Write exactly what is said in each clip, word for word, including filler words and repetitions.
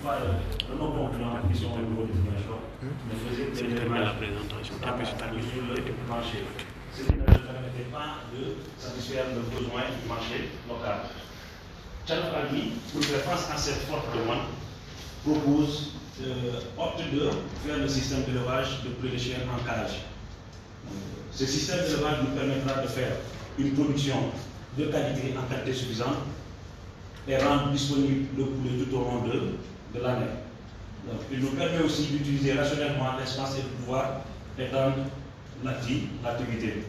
fois, le nom concluant qui sont au niveau des dimensions ne faisait que des démarches sur le marché. Ce qui ne permettait pas de satisfaire le besoin du marché local. Thiénaba Almi, pour faire face à cette forte demande, propose, euh, opte de faire le système d'élevage de poulet de chair en cage. Ce système d'élevage nous permettra de faire une production de qualité en quantité suffisante et rendre disponible le poulet tout au long de, de l'année. Il nous permet aussi d'utiliser rationnellement l'espace et de pouvoir étendre l'activité.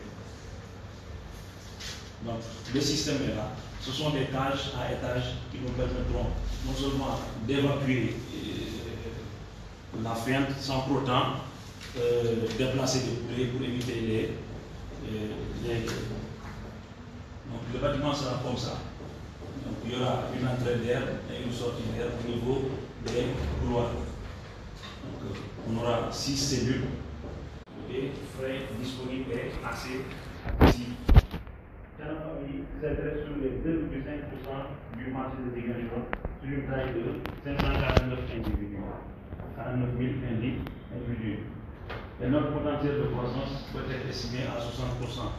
Donc, le système est là. Ce sont des cages à étages qui nous permettront non seulement d'évacuer euh, la feinte sans pour autant euh, déplacer des poulets pour éviter les, les, les. Donc, le bâtiment sera comme ça. Donc, il y aura une entrée d'air et une sortie d'air au niveau des couloirs. Donc, on aura six cellules et frais disponibles et assez ici. Thiénaba Almi s'intéresse sur les deux virgule cinq pour cent du marché de Ziguinchor sur une taille de cinq cent quarante-neuf individus, quarante-neuf mille individus. Et notre potentiel de croissance peut être estimé à soixante pour cent.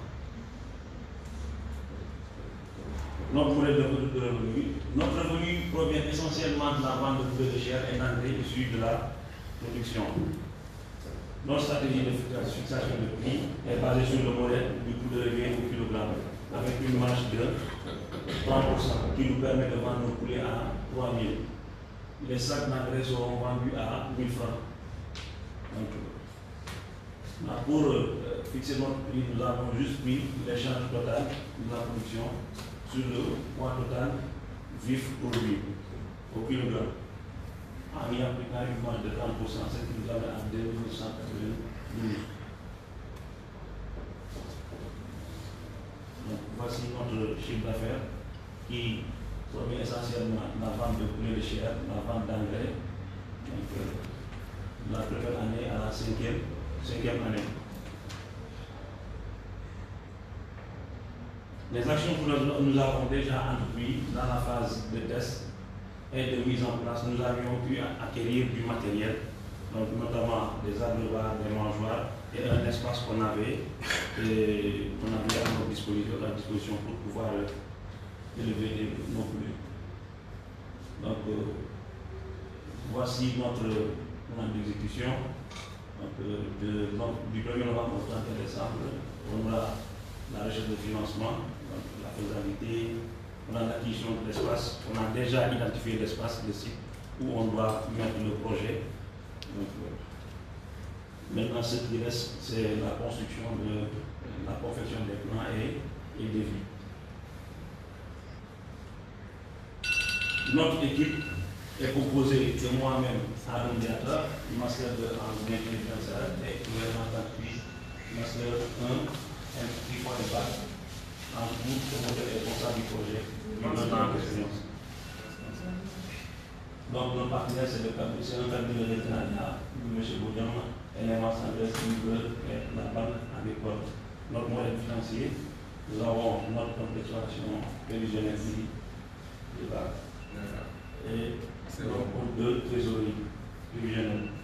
Notre modèle de, de revenu, notre revenu provient essentiellement de la vente de poulet de chair et d'engrais issus de la production. Notre stratégie de fixation de prix est basée sur le modèle du coût de revient au kilogramme, avec une marge de trente pour cent qui nous permet de vendre nos poulets à trois mille. Les sacs d'engrais seront vendus à mille francs. Donc, pour euh, fixer notre prix, nous avons juste pris l'échange total de la production sur le poids total vif produit au kilogramme, en y appliquant une marge de trente pour cent, ce qui nous amène à deux mille neuf cent quatre-vingt-douze. Donc, voici notre chiffre d'affaires qui provient essentiellement de la vente de poulet de chair, de la vente d'engrais, donc euh, la première année à la cinquième, cinquième année. Les actions que nous avons déjà entreprises dans la phase de test et de mise en place, nous avions pu acquérir du matériel, donc notamment des abreuvoirs, des mangeoires et un espace qu'on avait, et qu'on avait à notre disposition, à notre disposition pour pouvoir élever nos poulets. Donc, euh, voici notre plan d'exécution. Donc, euh, de, donc, du premier novembre au trente et un décembre, on aura la recherche de financement, donc la faisabilité, on a l'acquisition de l'espace, on a déjà identifié l'espace, le site où on doit mettre le projet. Donc, euh, maintenant, ce qui reste, c'est la construction de la confection des plans et, et des vues. Notre équipe est composée de moi-même, Aaron Diatta, master de ingénierie financière et gouvernement d'entreprise, master un, inscrit pour les bacs, en tout, promoteur et responsable du projet, deux ans d'expérience. Donc, notre partenaire, c'est le cabinet, c'est un cabinet de l'État, M. Boudian, Élément Sandres, Libre et la Banque agricole. Notre modèle financier, nous avons notre compte d'exploitation prévisionnelle de base. Et donc, pour deux trésoreries prévisionnelles.